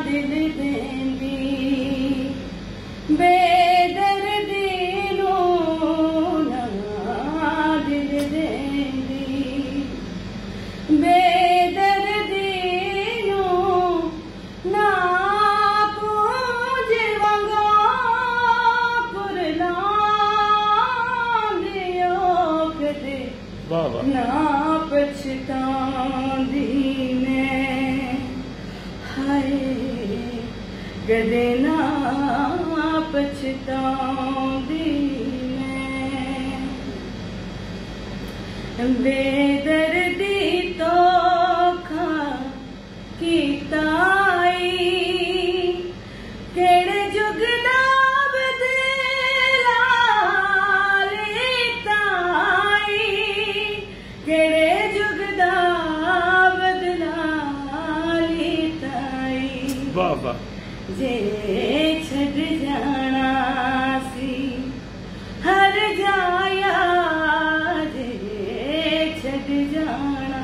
दिल देंदी बेदर्दी नू ना दिल देंदी बेदर्दी नू ना पूंज वंगा कुरलांदी कदे ना पछतांदी मैं हाय कदे ना पछतांदी मैं बेदर्दी तो खा कीताई केड़े जुग दा बदला लेताई केड़े जुग दा बदला लेताई वाह वाह जे छड़ जाना सी हर जाया जे छड़ जाना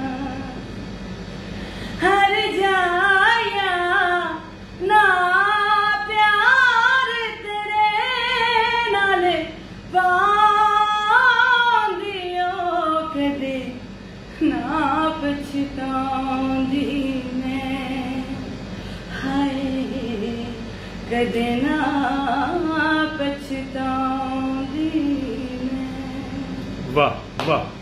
हर जाया ना प्यार तेरे नाल पांदियो कदे ना पछतांदी मैं हाय कदे ना पछतांदी मैं। वाह वाह।